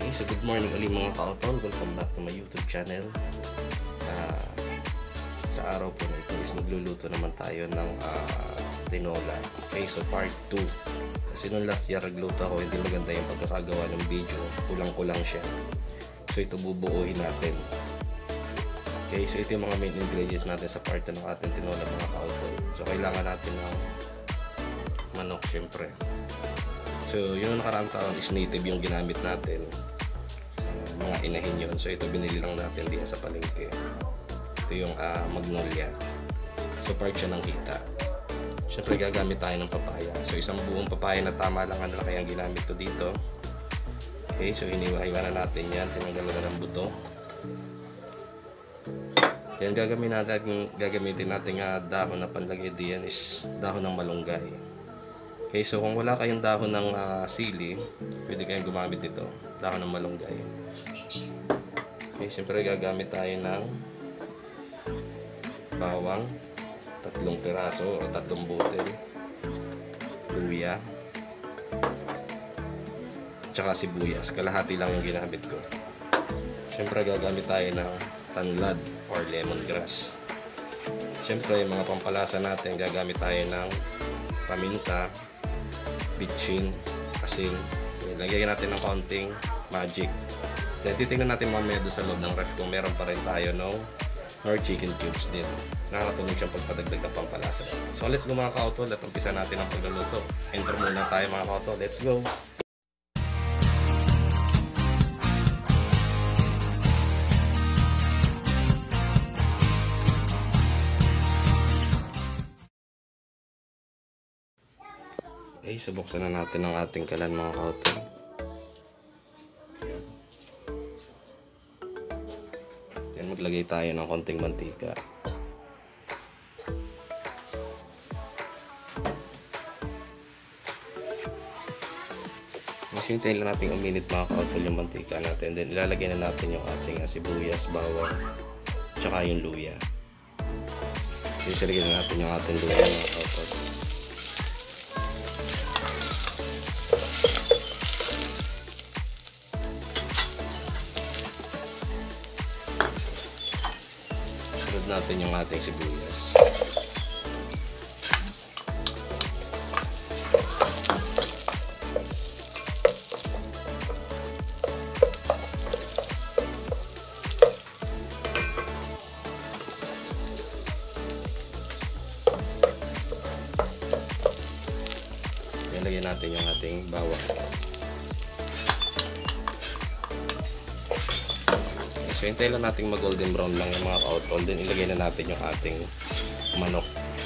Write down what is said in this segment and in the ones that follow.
Okay, so good morning ulit mga ka-otol. Welcome back to my YouTube channel. Sa araw po na ito is magluluto naman tayo ng tinola. Okay, so part 2. Kasi nung last year nagluto ako, hindi maganda yung pagkakagawa ng video. Kulang-kulang siya. So ito bubuuin natin. Okay, so ito yung mga main ingredients natin sa part 2 ng ating tinola mga ka-otol. So kailangan natin ng manok syempre. So yung nakaraang taon is native yung ginamit natin. Mga inahin yun. So ito binili lang natin diyan sa palengke. Ito yung magnolia. So part siya ng hita. Siyempre gagamit tayo ng papaya. So isang buong papaya na tama lang ang laki ang ginamit ko dito. Okay, so hiniwa-hiwa na natin yan. Tinanggal na ng buto. Then gagamitin natin dahon na panlagay diyan is dahon ng malunggay. Okay, so kung wala kayong dahon ng sili, pwede kayong gumamit nito, dahon ng malunggay. Okay, siyempre gagamit tayo ng bawang, 3 piraso o 3 butil, luya, tsaka sibuyas. Kalahati lang yung ginamit ko. Siyempre gagamit tayo ng tanlad or lemongrass. Siyempre mga pampalasa natin, gagamit tayo ng paminta, bitchin, asin. So, lagyan natin ng kaunting magic. Then titingnan natin mamaya doon sa loob ng ref kung meron pa rin tayo or chicken cubes din. Nakakatulong siyang pagpadagdag ng pampalasa. So let's go mga ka-otol at umpisa natin ang pagluluto. Enter muna tayo mga ka-otol. Let's go! Okay, so buksan na natin ang ating kalan mga ka-otol. Yan, maglagay tayo ng konting mantika. Masintayin lang natin uminit mga ka-otol yung mantika natin. Then ilalagay na natin yung ating sibuyas, bawang, tsaka yung luya. So isalagay na natin yung ating luya mga ka-otol. Natin yung ating sibuyas. Lagyan natin yung ating bawang. So hintay lang natin mag golden brown lang yung mga ka-otol. Then ilagay na natin yung ating manok.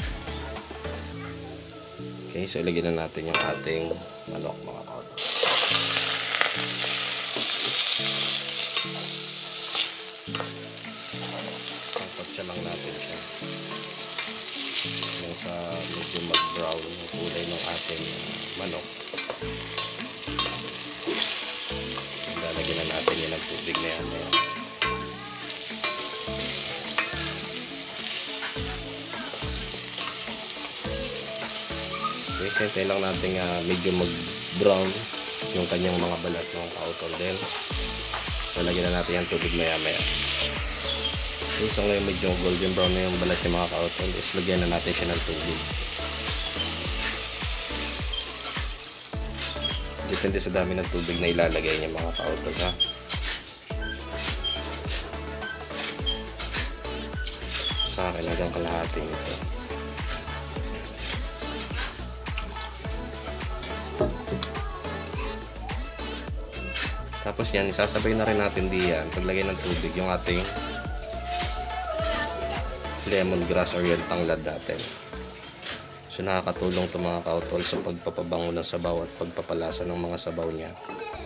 Okay, so ilagay na natin yung ating manok mga ka-otol. Pagpatsa lang natin siya. Yung sa medyo mag-brown yung kulay ng ating manok. Lalagyan na natin yun ng tubig na yan. Hintay lang natin medyo mag-brown yung kanyang mga balat ng ka-otol din. Lalagyan na natin yung tubig maya-maya. So ngayon medyo golden brown na yung balat ng mga ka-otol, is lagyan na natin siya ng tubig. Depende sa dami ng tubig na ilalagay niya mga ka-otol ha. Sa akin hanggang kalahating ito. Tapos yan, isasabay na rin natin diyan paglagay ng tubig yung ating lemongrass or yung tanglad natin. So nakakatulong ito mga ka-otol sa pagpapabango ng sabaw at pagpapalasa ng mga sabaw niya.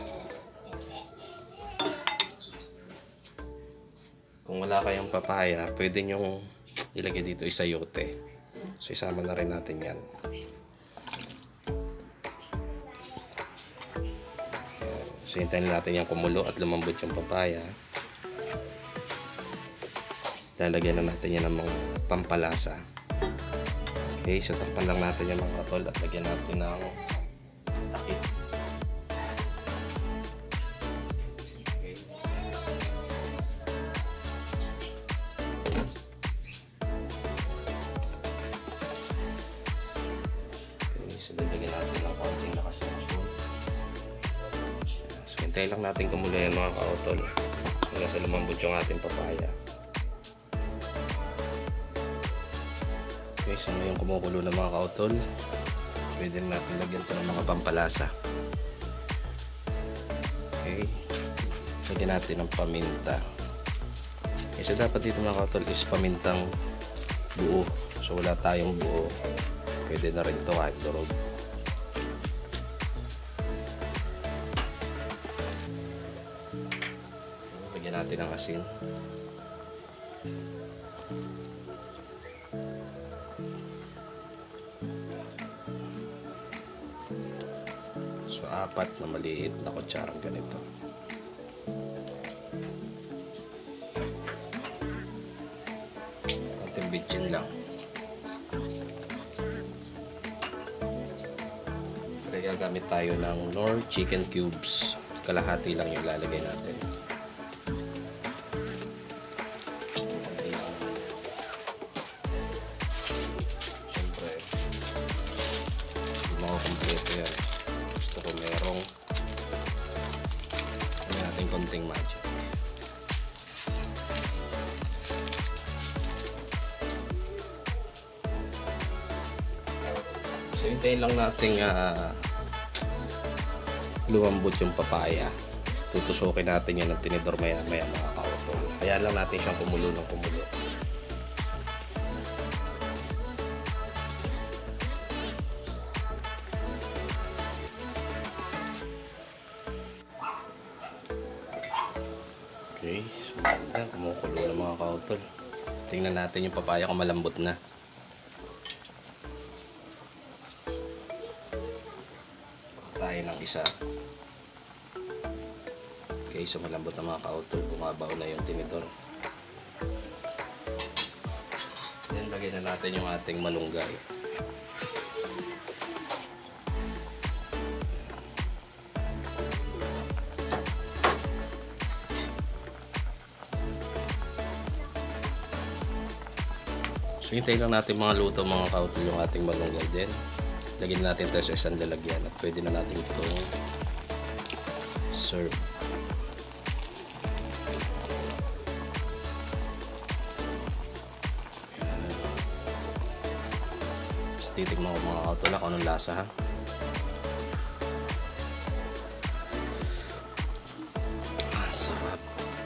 Kung wala kayong papaya, pwede nyong ilagay dito isayote. So isama na rin natin yan. So hintayin natin yung kumulo at lumambot yung papaya. Lalagyan na natin yan ng mga pampalasa. Okay, so takpan lang natin yung mga tol at lagyan natin ng takip. Hintay lang natin kumulo yan mga kautol. Hanggang sa lumambot yung ating papaya. Okay, so ngayon kumukulo na mga kautol. Pwede natin lagyan ito ng mga pampalasa. Okay. Lagyan natin ng paminta. Okay, so dapat dito mga kautol is pamintang buo. So wala tayong buo. Pwede na rin ito kahit durog. Lagyan natin ng asin. So 4 na maliit na kutsarang ganito. Konting bitchin lang. Kaya gagamit tayo ng Knorr chicken cubes. Kalahati lang yung lalagay natin. Siyempre, hindi makakompleto yan. Gusto ko merong natin konting magic. So hintayin lang natin lumambot yung papaya. Tutusukin natin yan ng tinidor maya maya mga kautol. Kaya lang natin siyang kumulo ng kumulo. Okay, so kumukulo na mga kautol. Tingnan natin yung papaya kung malambot na. Tayo ng isa. Okay, so malambot na mga kautol. Bumabaw na yung tinidor. Then lagyan na natin yung ating malunggay. So hintayin lang natin mga luto mga kautol yung ating malunggay din. Lagyan natin ito sa isang lalagyan at pwede na natin itong serve. Ayan. So titignan ko mga kautol kung anong lasa ha. Sarap.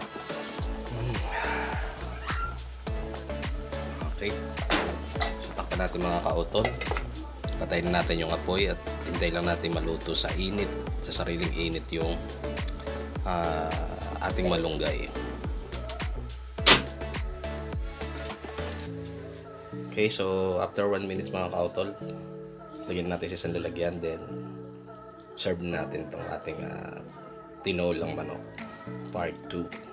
Okay. So takpan natin mga kautol. Patayin na natin yung apoy at hintay lang natin maluto sa init, sa sariling init yung ating malunggay. Okay, so after 1 minute mga kautol, lagyan natin sa isang lalagyan, then serve natin itong ating tinolang manok part 2.